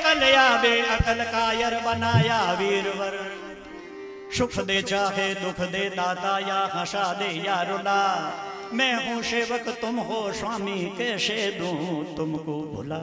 अकल आवे अकल कायर बनाया वीरवर। सुख दे चाहे दुख दे दाता या हंसा दे या रुला। मैं हूं सेवक तुम हो स्वामी कैसे दूं तुमको भुला।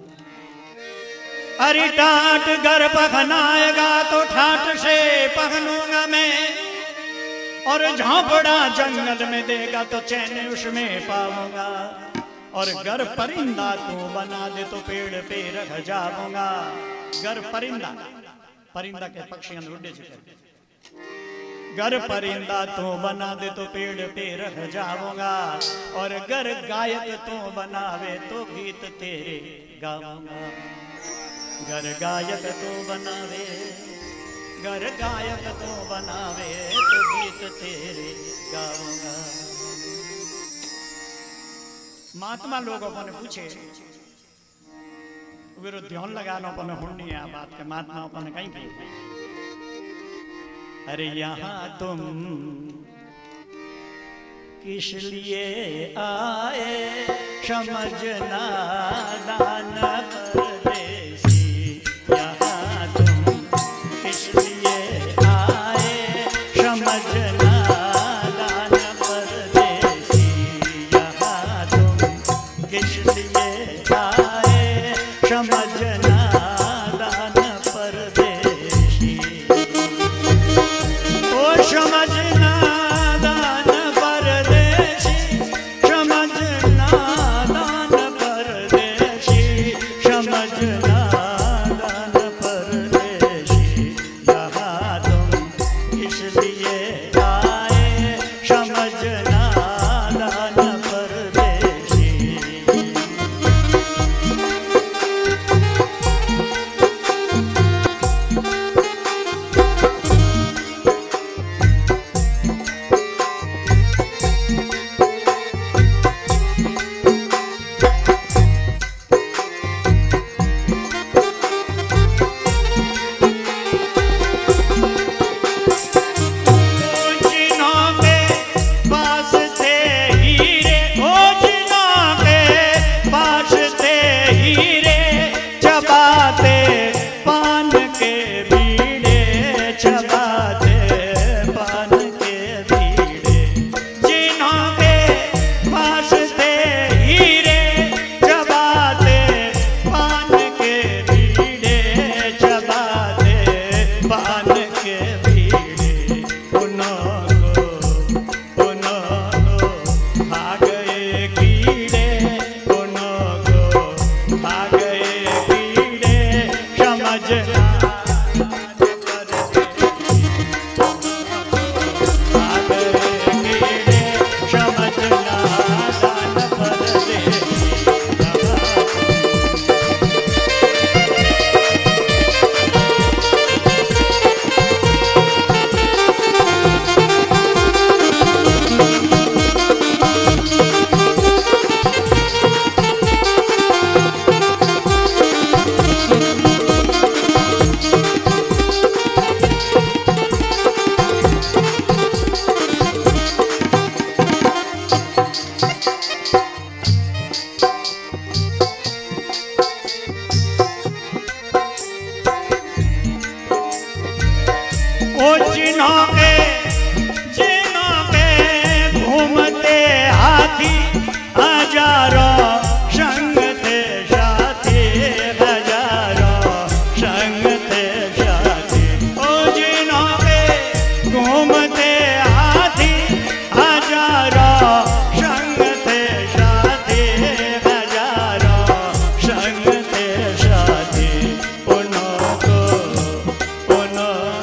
अरे टाट घर पहनाएगा तो ठाट से पहनूंगा मैं। और झोंपड़ा जंगल में देगा तो चैन उसमें पाऊंगा। और घर परिंदा तू बना दे तो पेड़ पे रख जाऊंगा। घर परिंदा परिंदा के पक्षी उड़े चुके। घर परिंदा तू बना दे तो पेड़ पे रख जाऊंगा। और घर गायक तू बनावे तो गीत तेरे गाऊंगा। घर गायक तू बनावे घर गायक तू बनावे तो गीत तेरे गाऊंगा। महात्मा लोगों ने पूछे वीरो ध्यान लगानो पने हुन्नी आ बात के महात्मा पने कहीं की। अरे यहाँ तुम किस लिए आए समझना दान परदेसी। यहाँ तुम किस लिए आए समझना दान परदेसी। यहाँ तुम किस लिए आए समझना दान परदेसी। ओ समझना दान परदेसी समझना दान परदेसी समझना दान परदेसी। यहाँ तुम किस लिए आए समझना दान परदेसी।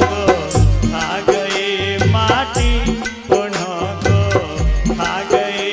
आ गए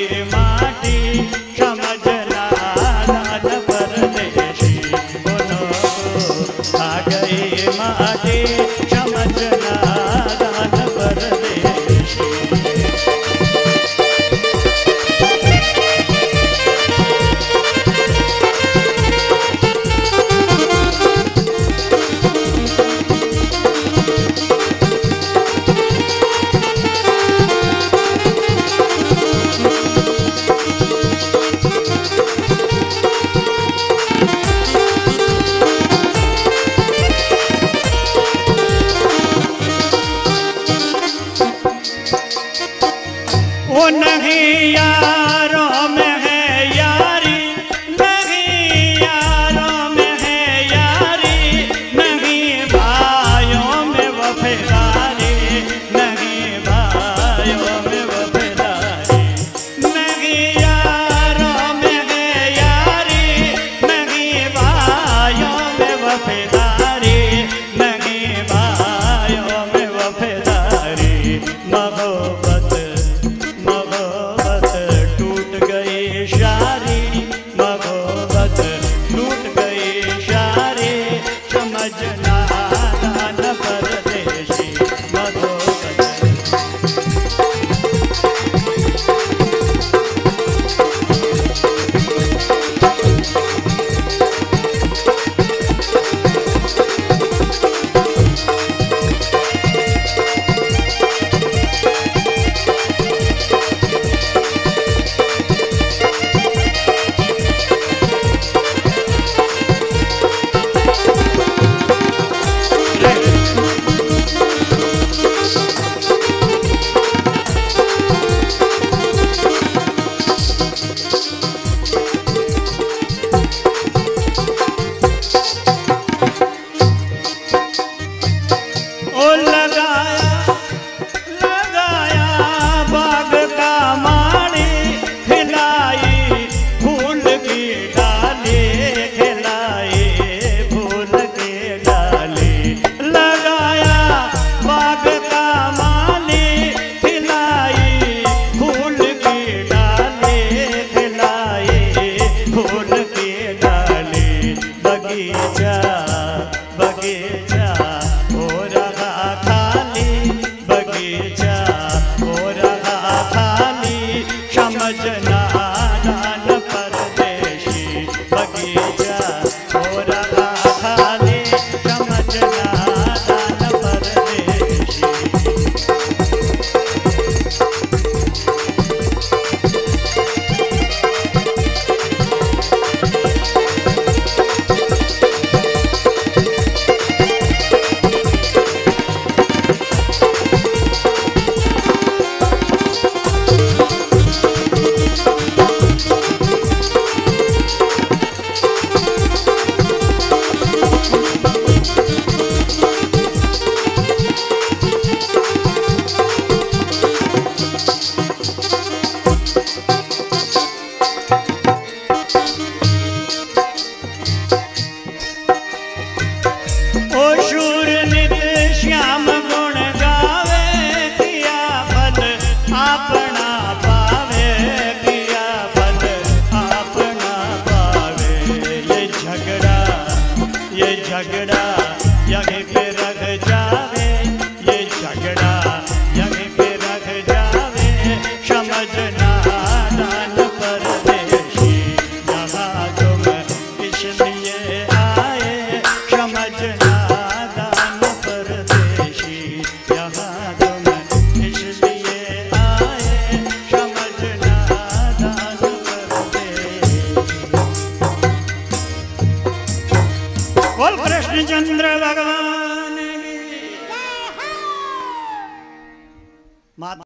झगड़ा